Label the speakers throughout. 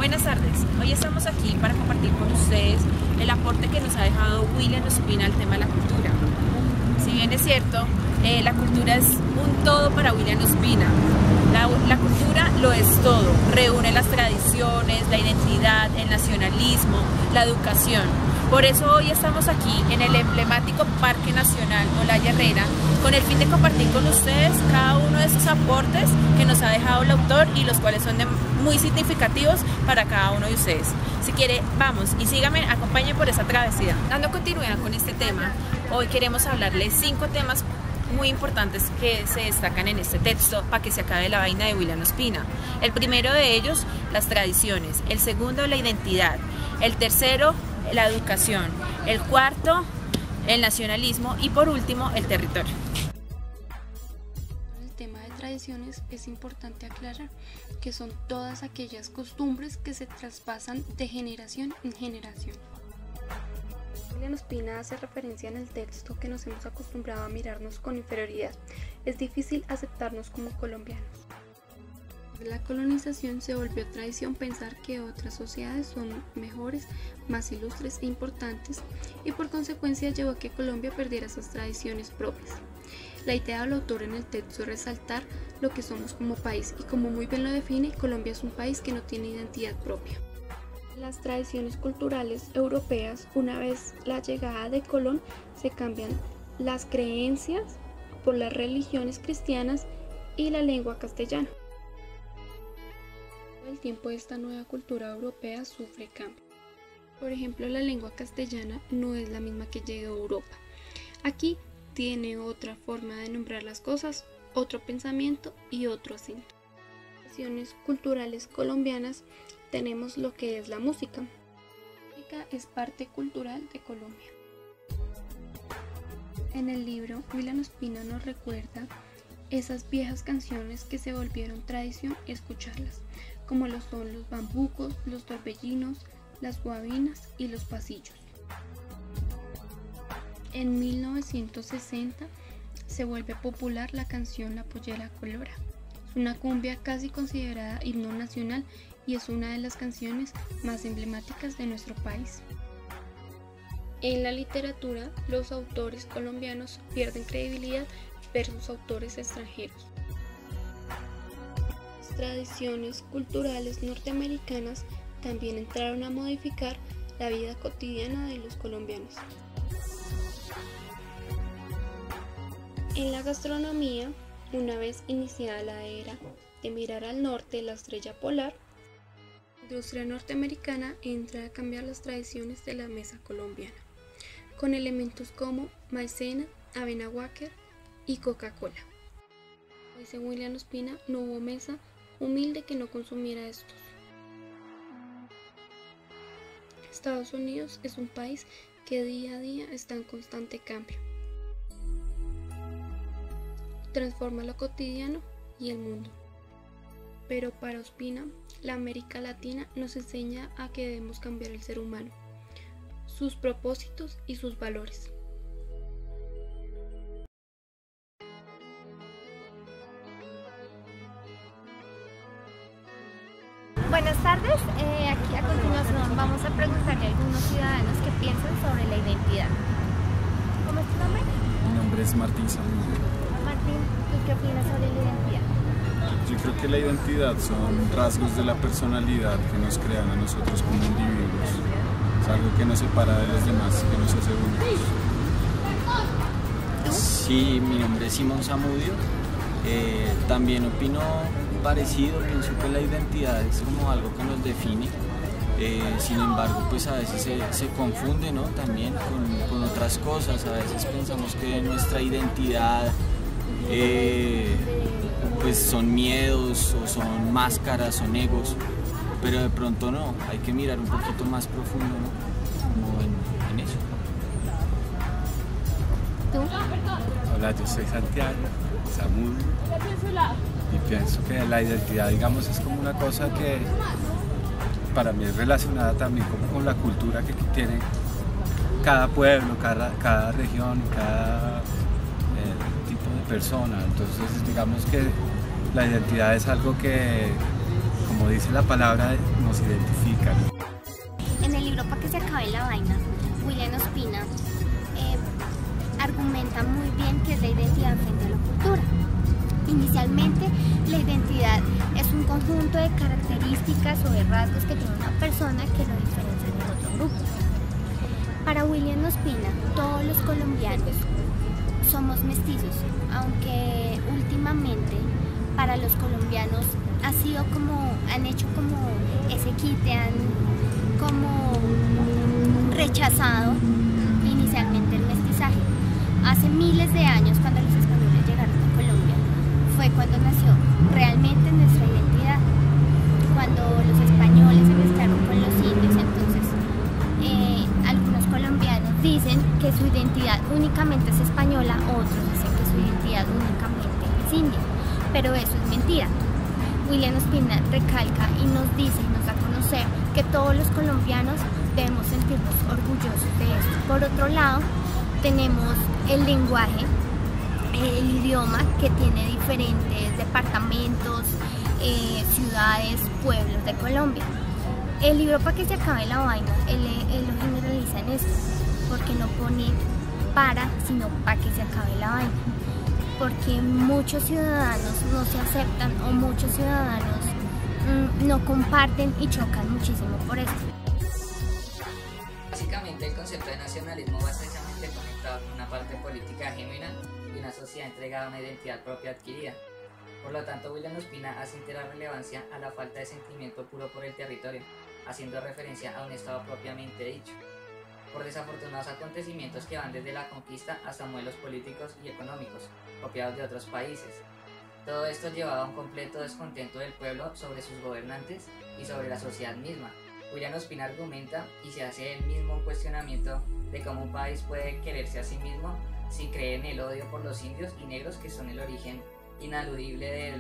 Speaker 1: Buenas tardes, hoy estamos aquí para compartir con ustedes el aporte que nos ha dejado William Ospina al tema de la cultura. Si bien es cierto, la cultura es un todo para William Ospina. La cultura lo es todo, reúne las tradiciones, la identidad, el nacionalismo, la educación. Por eso hoy estamos aquí en el emblemático Parque Nacional Olaya Herrera con el fin de compartir con ustedes cada uno de esos aportes que nos ha dejado el autor y los cuales son muy significativos para cada uno de ustedes. Si quiere, vamos y síganme, acompañen por esa travesía. Dando continuidad con este tema, hoy queremos hablarles 5 temas muy importantes que se destacan en este texto para que se acabe la vaina de William Ospina. El primero de ellos, las tradiciones. El segundo, la identidad. El tercero, la educación. El cuarto, el nacionalismo. Y por último, el territorio.
Speaker 2: El tema de tradiciones es importante aclarar que son todas aquellas costumbres que se traspasan de generación en generación. William Ospina hace referencia en el texto que nos hemos acostumbrado a mirarnos con inferioridad. Es difícil aceptarnos como colombianos. Desde la colonización se volvió tradición pensar que otras sociedades son mejores, más ilustres e importantes, y por consecuencia llevó a que Colombia perdiera esas tradiciones propias. La idea del autor en el texto es resaltar lo que somos como país, y como muy bien lo define, Colombia es un país que no tiene identidad propia. Las tradiciones culturales europeas, una vez la llegada de Colón, se cambian las creencias por las religiones cristianas y la lengua castellana. Todo el tiempo esta nueva cultura europea sufre cambios. Por ejemplo, la lengua castellana no es la misma que llegó a Europa. Aquí tiene otra forma de nombrar las cosas, otro pensamiento y otro acento. Las tradiciones culturales colombianas tenemos lo que es la música. La música es parte cultural de Colombia. En el libro, William Ospina nos recuerda esas viejas canciones que se volvieron tradición escucharlas, como lo son los bambucos, los torbellinos, las guabinas y los pasillos. En 1960 se vuelve popular la canción La Pollera Colora. Es una cumbia casi considerada himno nacional y es una de las canciones más emblemáticas de nuestro país. En la literatura, los autores colombianos pierden credibilidad versus autores extranjeros. Las tradiciones culturales norteamericanas también entraron a modificar la vida cotidiana de los colombianos. En la gastronomía, una vez iniciada la era de mirar al norte la estrella polar, la industria norteamericana entra a cambiar las tradiciones de la mesa colombiana, con elementos como maicena, avena Wacker y Coca-Cola. Dice William Ospina, no hubo mesa humilde que no consumiera estos. Estados Unidos es un país que día a día está en constante cambio. Transforma lo cotidiano y el mundo. Pero para Ospina, la América Latina nos enseña a que debemos cambiar el ser humano, sus propósitos y sus valores.
Speaker 3: Buenas tardes, aquí a continuación vamos a preguntarle a algunos ciudadanos qué piensan sobre la identidad. ¿Cómo es tu nombre?
Speaker 4: Mi nombre es Martín Samuel.
Speaker 3: Martín, ¿tú qué opinas sobre la identidad?
Speaker 4: Yo creo que la identidad son rasgos de la personalidad que nos crean a nosotros como individuos. Es algo que nos separa de los demás, que nos hace únicos.
Speaker 5: Sí, mi nombre es Simón Zamudio. También opino parecido, pienso que la identidad es como algo que nos define. Sin embargo, pues a veces se confunde, ¿no? También con otras cosas. A veces pensamos que nuestra identidad pues son miedos o son máscaras, son egos, pero de pronto no, hay que mirar un poquito más profundo, ¿no? Como en eso.
Speaker 3: ¿Tú?
Speaker 6: Hola, yo soy Santiago Zamudio y pienso que la identidad, digamos, es como una cosa que para mí es relacionada también como con la cultura que tiene cada pueblo, cada región, cada tipo de persona. Entonces digamos que la identidad es algo que como como dice la palabra, nos identifican.
Speaker 3: En el libro Pa' que se acabe la vaina, William Ospina argumenta muy bien qué es la identidad frente a la cultura. Inicialmente, la identidad es un conjunto de características o de rasgos que tiene una persona que lo diferencian de otro grupo. Para William Ospina, todos los colombianos somos mestizos, aunque últimamente para los colombianos han hecho como ese quite, han como rechazado inicialmente el mestizaje. Hace miles de años, cuando los españoles llegaron a Colombia, fue cuando nació realmente nuestra identidad. Cuando los españoles se mezclaron con los indios, entonces algunos colombianos dicen que su identidad únicamente es española, otros dicen que su identidad únicamente es india, pero eso es mentira. William Ospina recalca y nos dice y nos da a conocer que todos los colombianos debemos sentirnos orgullosos de esto. Por otro lado, tenemos el lenguaje, el idioma, que tiene diferentes departamentos, ciudades, pueblos de Colombia. El libro Pa' que se acabe la vaina, él lo generaliza en esto, porque no pone para, sino pa' que se acabe la vaina. Porque muchos ciudadanos no se aceptan o muchos ciudadanos no comparten y chocan muchísimo por esto.
Speaker 7: Básicamente el concepto de nacionalismo va estrechamente conectado con una parte política genuina y una sociedad entregada a una identidad propia adquirida. Por lo tanto, William Ospina hace entera relevancia a la falta de sentimiento puro por el territorio, haciendo referencia a un estado propiamente dicho, por desafortunados acontecimientos que van desde la conquista hasta modelos políticos y económicos, copiados de otros países. Todo esto llevaba a un completo descontento del pueblo sobre sus gobernantes y sobre la sociedad misma. William Ospina argumenta y se hace él mismo un cuestionamiento de cómo un país puede quererse a sí mismo si cree en el odio por los indios y negros, que son el origen inaludible de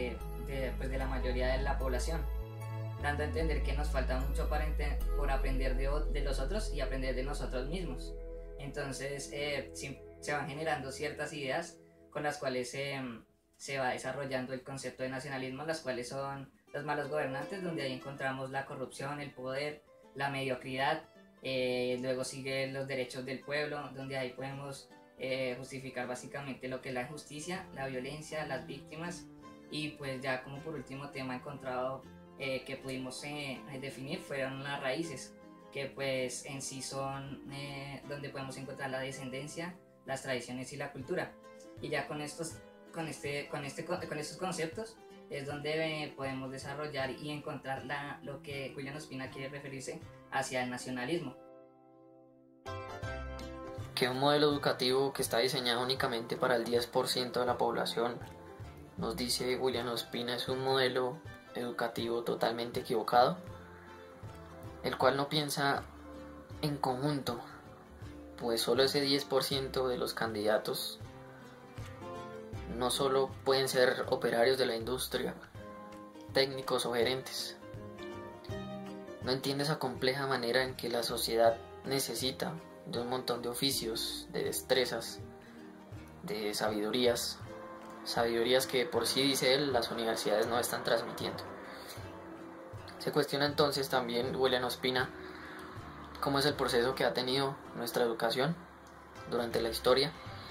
Speaker 7: la mayoría de la población, dando a entender que nos falta mucho por aprender de los otros y aprender de nosotros mismos. Entonces se van generando ciertas ideas con las cuales se va desarrollando el concepto de nacionalismo, las cuales son los malos gobernantes, donde ahí encontramos la corrupción, el poder, la mediocridad, luego siguen los derechos del pueblo, donde ahí podemos justificar básicamente lo que es la injusticia, la violencia, las víctimas, y pues ya como por último tema encontrado que pudimos definir fueron las raíces, que pues en sí son donde podemos encontrar la descendencia, las tradiciones y la cultura. Y ya con estos conceptos es donde podemos desarrollar y encontrar lo que William Ospina quiere referirse hacia el nacionalismo.
Speaker 8: Que un modelo educativo que está diseñado únicamente para el 10% de la población, nos dice William Ospina, es un modelo educativo totalmente equivocado, el cual no piensa en conjunto, pues solo ese 10% de los candidatos no solo pueden ser operarios de la industria, técnicos o gerentes. No entiende esa compleja manera en que la sociedad necesita de un montón de oficios, de destrezas, de sabidurías que por sí, dice él, las universidades no están transmitiendo. Se cuestiona entonces también William Ospina cómo es el proceso que ha tenido nuestra educación durante la historia.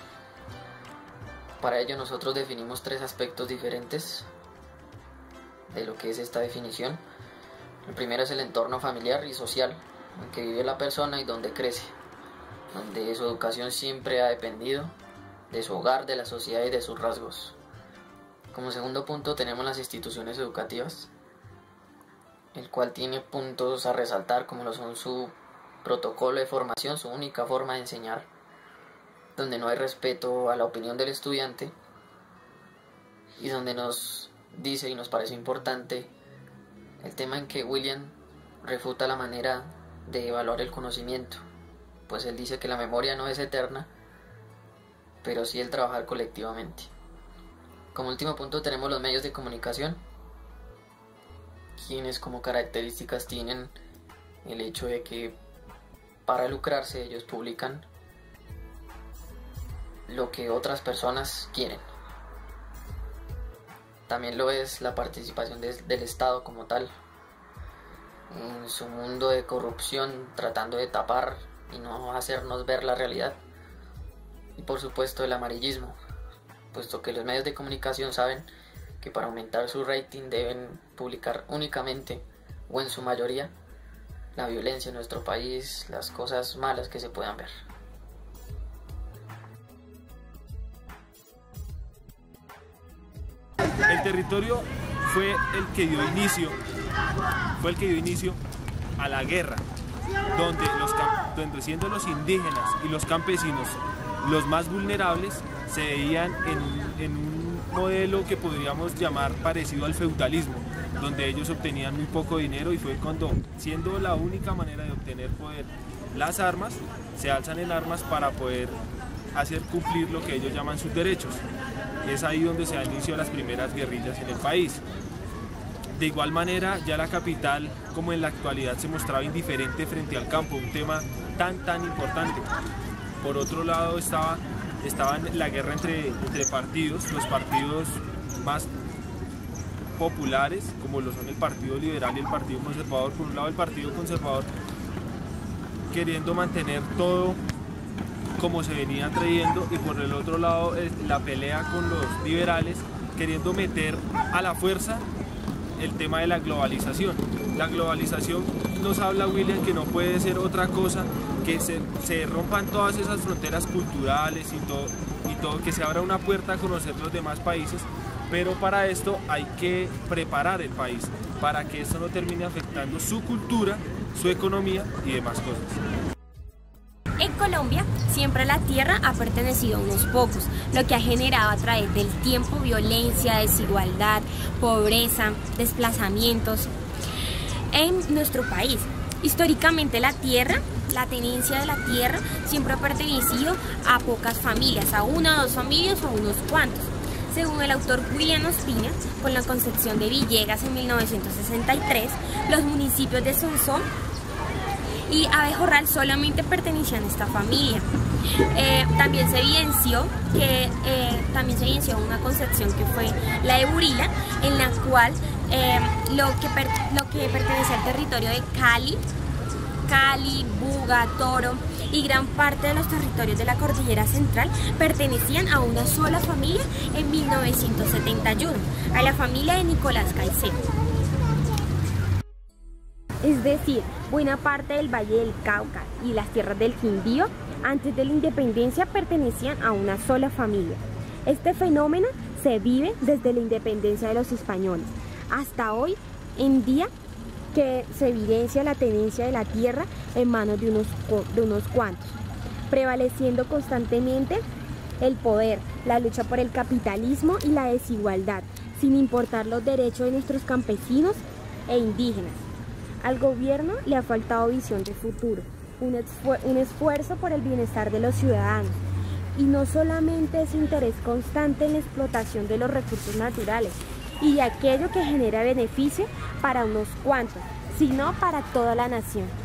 Speaker 8: Para ello nosotros definimos 3 aspectos diferentes de lo que es esta definición. El primero es el entorno familiar y social en que vive la persona y donde crece, donde su educación siempre ha dependido de su hogar, de la sociedad y de sus rasgos. Como segundo punto tenemos las instituciones educativas, el cual tiene puntos a resaltar como lo son su protocolo de formación, su única forma de enseñar, donde no hay respeto a la opinión del estudiante y donde nos dice y nos parece importante el tema en que William refuta la manera de evaluar el conocimiento, pues él dice que la memoria no es eterna, pero sí el trabajar colectivamente. Como último punto tenemos los medios de comunicación, quienes como características tienen el hecho de que para lucrarse ellos publican lo que otras personas quieren. también lo es la participación del Estado como tal, en su mundo de corrupción, tratando de tapar y no hacernos ver la realidad. Y por supuesto el amarillismo, puesto que los medios de comunicación saben que para aumentar su rating deben publicar únicamente, o en su mayoría, la violencia en nuestro país, las cosas malas que se puedan ver.
Speaker 9: El territorio fue el que dio inicio a la guerra, donde siendo los indígenas y los campesinos los más vulnerables, se veían en un modelo que podríamos llamar parecido al feudalismo, donde ellos obtenían muy poco dinero, y fue cuando, siendo la única manera de obtener poder las armas, se alzan en armas para poder hacer cumplir lo que ellos llaman sus derechos. Es ahí donde se han iniciado las primeras guerrillas en el país. De igual manera, ya la capital, como en la actualidad, se mostraba indiferente frente al campo, un tema tan importante. Por otro lado estaba la guerra entre partidos, los partidos más populares, como lo son el Partido Liberal y el Partido Conservador. Por un lado, el Partido Conservador queriendo mantener todo como se venía trayendo, y por el otro lado la pelea con los liberales, queriendo meter a la fuerza el tema de la globalización. La globalización nos habla, William, que no puede ser otra cosa que se rompan todas esas fronteras culturales y todo, que se abra una puerta a conocer los demás países, pero para esto hay que preparar el país, para que esto no termine afectando su cultura, su economía y demás cosas.
Speaker 10: En Colombia, siempre la tierra ha pertenecido a unos pocos, lo que ha generado a través del tiempo violencia, desigualdad, pobreza, desplazamientos en nuestro país. Históricamente la tenencia de la tierra siempre ha pertenecido a pocas familias, a una o dos familias o a unos cuantos. Según el autor William Ospina, con la concepción de Villegas en 1963, los municipios de Sonsón y Abejorral solamente pertenecían a esta familia. También se evidenció una concepción que fue la de Burila, en la cual lo que pertenecía al territorio de Cali, Buga, Toro y gran parte de los territorios de la Cordillera Central pertenecían a una sola familia en 1971, a la familia de Nicolás Caicedo. Es decir, buena parte del Valle del Cauca y las tierras del Quindío, antes de la independencia, pertenecían a una sola familia. Este fenómeno se vive desde la independencia de los españoles hasta hoy en día, que se evidencia la tenencia de la tierra en manos de unos cuantos, prevaleciendo constantemente el poder, la lucha por el capitalismo y la desigualdad, sin importar los derechos de nuestros campesinos e indígenas. Al gobierno le ha faltado visión de futuro, un esfuerzo por el bienestar de los ciudadanos, y no solamente ese interés constante en la explotación de los recursos naturales y de aquello que genera beneficio para unos cuantos, sino para toda la nación.